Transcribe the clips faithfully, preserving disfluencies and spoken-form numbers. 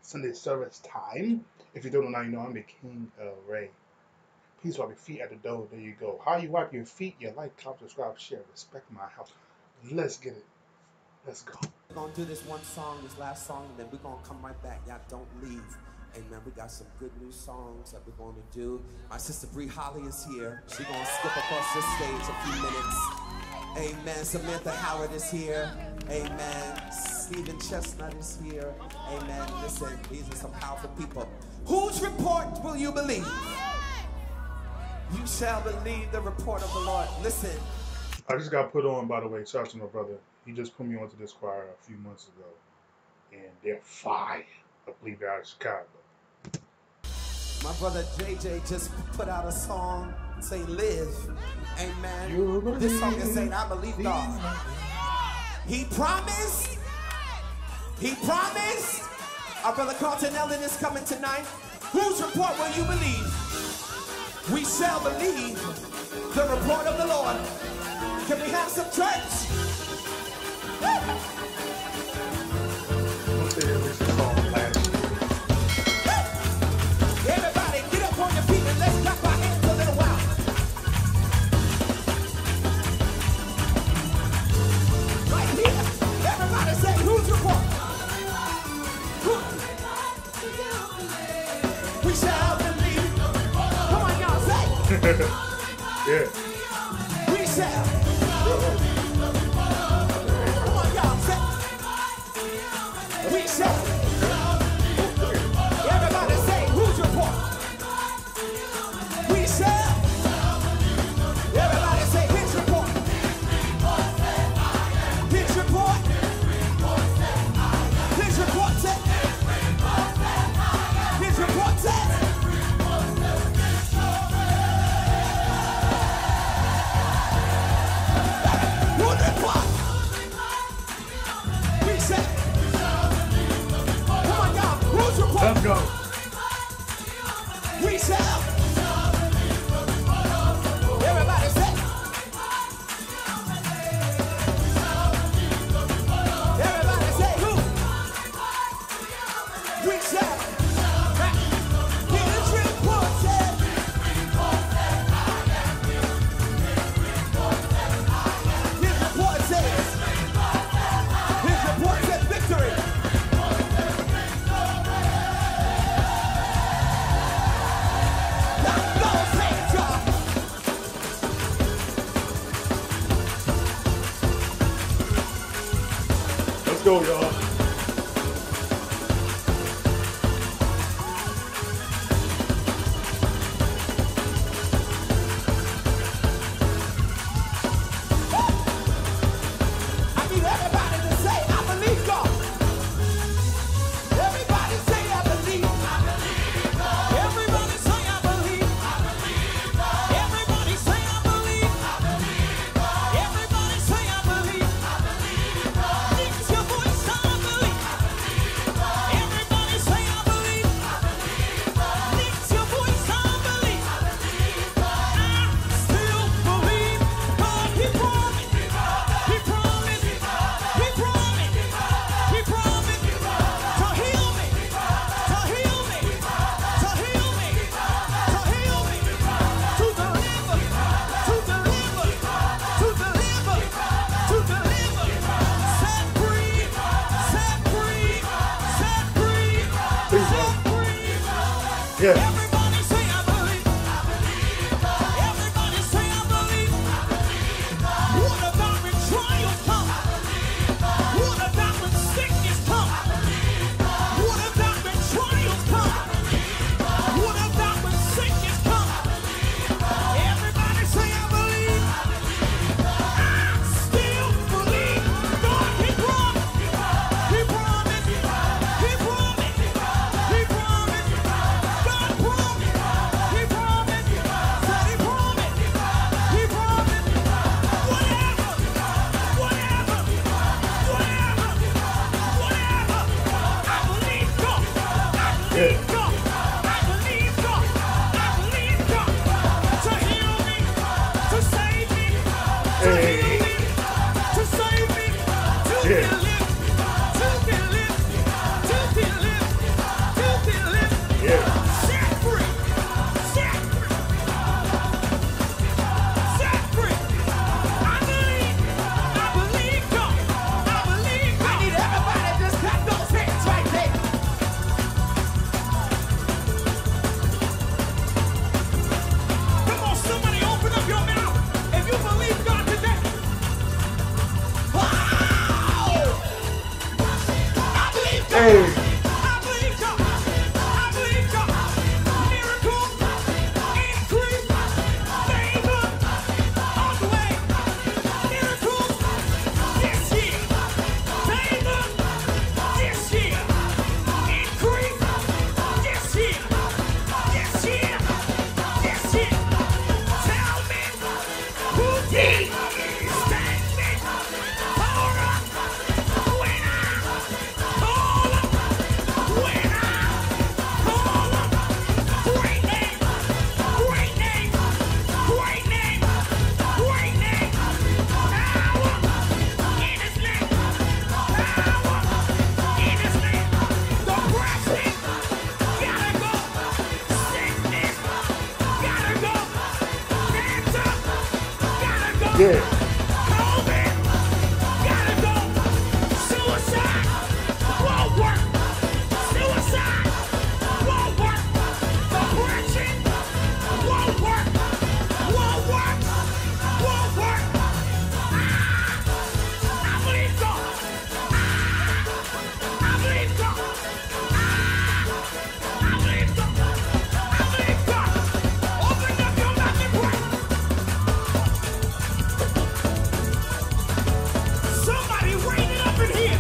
Sunday service time. If you don't know now, you know I'm the King of Ray. Please wipe your feet at the door. There you go. How you wipe your feet? You like, comment, subscribe, share, respect my house. Let's get it. Let's go. We're going to do this one song, this last song, and then we're going to come right back. Y'all don't leave. Amen. We got some good new songs that we're going to do. My sister Bree Holly is here. She's going to skip across this stage a few minutes. Amen. Samantha Howard is here. Amen. Stephen Chestnut is here. Amen. Listen, these are some powerful people. Whose report will you believe? You shall believe the report of the Lord. Listen. I just got put on, by the way. Shout out to my brother. He just put me onto this choir a few months ago. And they're fire. I believe they're out of Chicago. My brother J J just put out a song saying live. Amen. This song is saying I believe God. He promised. He promised. Our brother Carlton Ellen is coming tonight. Whose report will you believe? We shall believe the report of the Lord. Can we have some church? Everybody get up on your feet and let's clap our hands a little while. Right here. Everybody say, whose report? We shall believe. Come on, y'all, say. Yeah. We shall. Come on, y'all, say. We shall. Everybody say, whose report? We shall. Everybody say, his report. His report. His report said. His report said. Whose report? We said. Come on, y'all. Whose report? Let's go. We shall. Everybody say. Everybody say who? We shall. His report said. His report says. His report says victory. Let's go, y'all. I need everybody to say, I believe God. Everybody say, I believe. Everybody say, I believe. Everybody say, I believe. Everybody say, I believe. Lift your voice, I believe. Everybody say, I believe. Lift your voice, I believe. I still believe God. He promised. He promised. He promised. He promised to heal me. To heal me. To heal me. To heal me. To deliver. To deliver. To deliver. To deliver. Set free. Set free. Set free. Set free. Yeah. Everybody say I believe. Everybody say I believe. What about when trials come? What about when sickness come? What about when trials come? What about when sickness come? Everybody say I believe. I still believe. God, He promised. He promised. He promised. He promised. God promised. He promised. Said He promised. He promised. Whatever. Whatever. Whatever. Whatever. I believe God. I believe God. I believe God. I believe God. To heal me. To save me. To Hey. heal me. To save me. To Yeah. deliver. To deliver. To deliver. To Yeah. COVID, gotta go. Suicide, won't work. Suicide, won't work. Depression, won't work. Won't work. Won't work. Ah, I believe God. Ah, I believe God. Ah, I believe God. I believe God. Open up your mouth and pray. Somebody raise it up in here.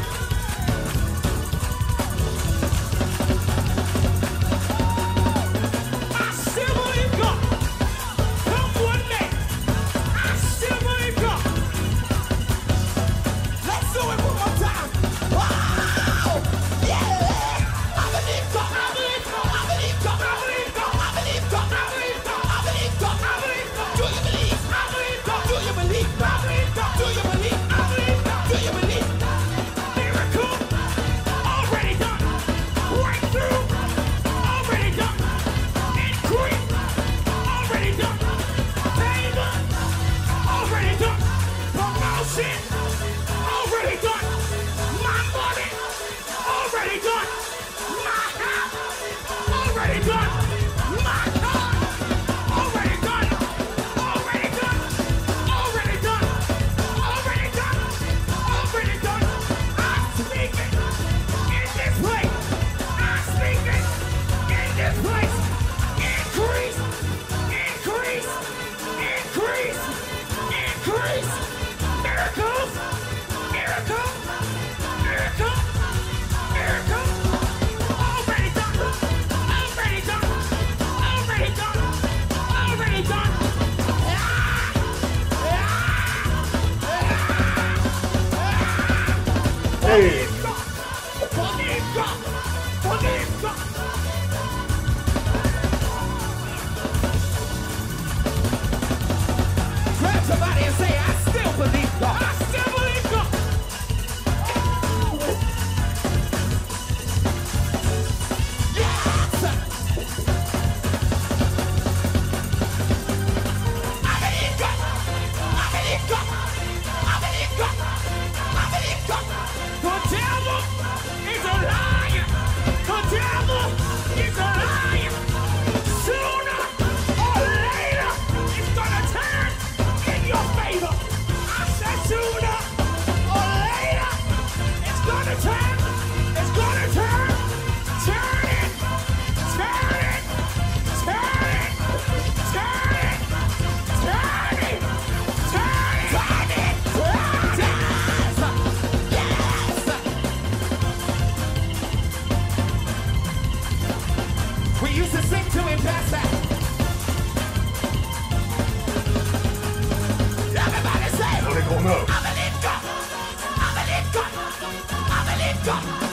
I still believe God. Come one day. I still believe God. Let's do it one more time. Wow! Yeah! I believe God. I believe God. I believe God. I believe God. I believe God. I believe God. I believe God. I believe God. Do you believe? I believe God. Do you believe? I believe God. Do you believe? I believe God. Do you believe? Miracle already done. Breakthrough already done. Increase already done. Favor already done. Promotion already done. My money already done. My house already done. My car already done. Already done. Already done. Already done. Already done. I'm speaking in this place. I'm speaking in this place. Increase. Increase. Increase. Increase. Miracles. Miracle. Miracle. Miracle. Already done. Already done. Already done. Already done. Ah! Ah! Ah! Hey. Believe God. Believe God. Grab somebody and say, I still believe God. I still believe God. Yes! I believe God. I believe God. I believe God. I believe God. The devil is a liar. The devil is a liar. Sooner or later, it's gonna turn in your favor. I said sooner or later, it's gonna turn. It's gonna turn. Turn it. Turn it. Turn it. Turn it. Turn it. Turn it. Turn it. Turn it. Yes. We used to sing to him, Pastor. Everybody say, Oh, they going up. I believe God. I believe God. I believe God.